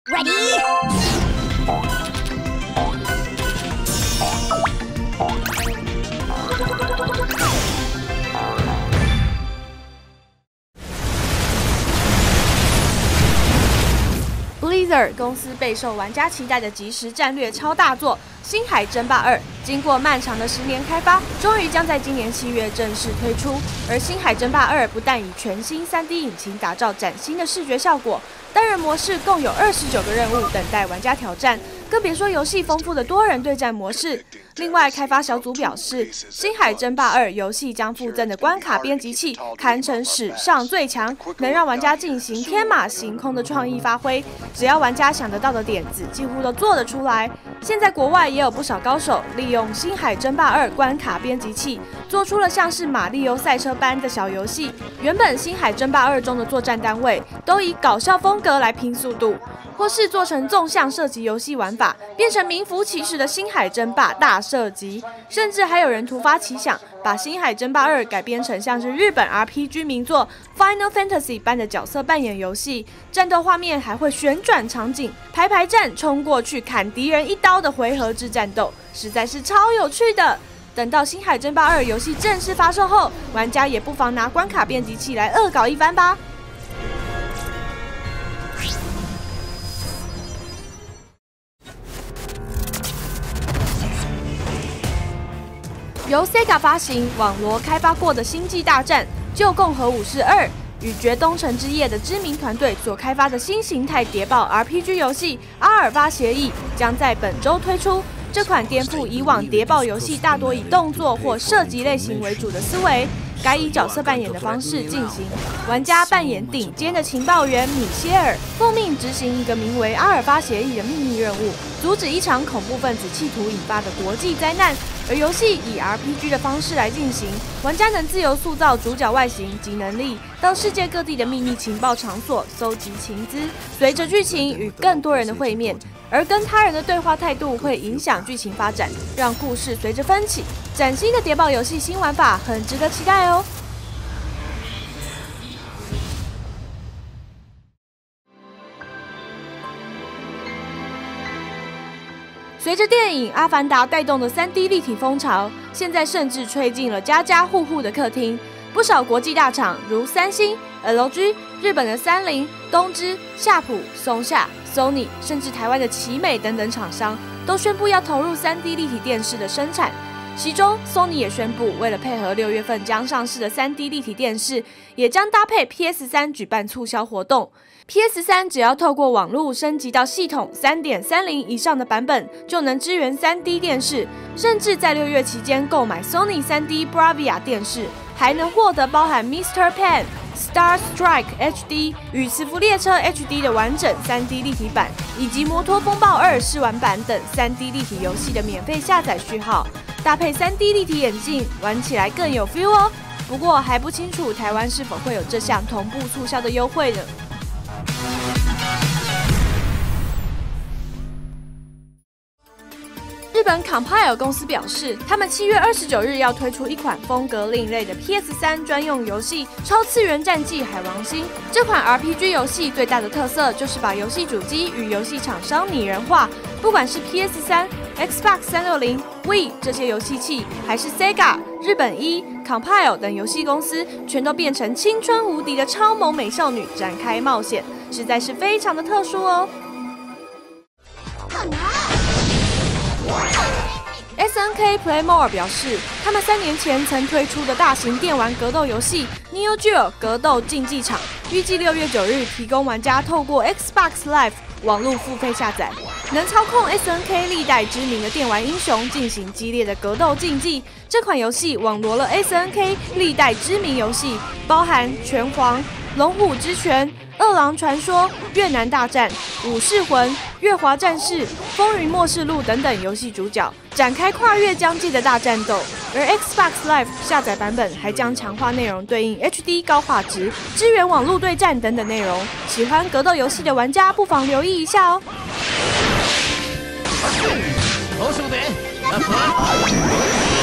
Ready? Blizzard 公司备受玩家期待的即时战略超大作《星海争霸2》，经过漫长的10年开发，终于将在今年7月正式推出。而《星海争霸2》不但以全新3D 引擎打造崭新的视觉效果，单人模式共有29个任务等待玩家挑战，更别说游戏丰富的多人对战模式。另外，开发小组表示，《星海争霸2》游戏将附赠的关卡编辑器堪称史上最强，能让玩家进行天马行空的创意发挥，只要玩家想得到的点子，几乎都做得出来。现在国外也有不少高手利用《星海争霸2》关卡编辑器，做出了像是马里奥赛车般的小游戏。原本《星海争霸2》中的作战单位都以搞笑风格来拼速度，或是做成纵向射击游戏玩法，变成名副其实的星海争霸大射击。甚至还有人突发奇想，把星海争霸2改编成像是日本 RPG 名作 Final Fantasy 般的角色扮演游戏，战斗画面还会旋转场景，排站冲过去砍敌人一刀的回合制战斗，实在是超有趣的。等到星海争霸2游戏正式发售后，玩家也不妨拿关卡编辑器来恶搞一番吧。由 Sega 发行、网罗开发过的《星际大战：旧共和武士2》与《绝东城之夜》的知名团队所开发的新形态谍报 RPG 游戏《阿尔法协议》将在本周推出。这款颠覆以往谍报游戏大多以动作或射击类型为主的思维，改以角色扮演的方式进行。玩家扮演顶尖的情报员米歇尔，奉命执行一个名为阿尔法协议的秘密任务，阻止一场恐怖分子企图引发的国际灾难。而游戏以 RPG 的方式来进行，玩家能自由塑造主角外形及能力，到世界各地的秘密情报场所搜集情资，随着剧情与更多人的会面，而跟他人的对话态度会影响剧情发展，让故事随着分歧。崭新的谍报游戏新玩法很值得期待哦。随着电影《阿凡达》带动的3D 立体风潮，现在甚至吹进了家家户户的客厅。不少国际大厂如三星、LG、日本的三菱、东芝、夏普、松下、Sony， 甚至台湾的奇美等等厂商，都宣布要投入3D 立体电视的生产。其中 ，Sony 也宣布，为了配合6月份将上市的3D 立体电视，也将搭配 PS3 举办促销活动。PS3 只要透过网络升级到系统 3.30 以上的版本，就能支援 3D 电视，甚至在6月期间购买 Sony 3D Bravia 电视，还能获得包含 Mr. Pan、Star Strike HD 与磁浮列车 HD 的完整 3D 立体版，以及摩托风暴2试玩版等 3D 立体游戏的免费下载序号，搭配 3D 立体眼镜，玩起来更有 feel 哦。不过还不清楚台湾是否会有这项同步促销的优惠呢？日本 Compile 公司表示，他们7月29日要推出一款风格另类的 PS3 专用游戏《超次元战记海王星》。这款 RPG 游戏最大的特色就是把游戏主机与游戏厂商拟人化，不管是 PS3、Xbox 360、Wii 这些游戏器，还是 Sega、日本Compile 等游戏公司，全都变成青春无敌的超萌美少女展开冒险，实在是非常的特殊哦。SNK Playmore 表示，他们3年前曾推出的大型电玩格斗游戏 Neo Geo 格斗竞技场，预计6月9日提供玩家透过 Xbox Live 网络付费下载，能操控 SNK 历代知名的电玩英雄进行激烈的格斗竞技。这款游戏网罗了 SNK 历代知名游戏，包含拳皇、龙虎之拳、饿狼传说、越南大战、武士魂、月华战士、风云末世录等等游戏主角，展开跨越疆界的大战斗。而 Xbox Live 下载版本还将强化内容对应 HD 高画质，支援网络对战等等内容。喜欢格斗游戏的玩家不妨留意一下哦。 好兄弟！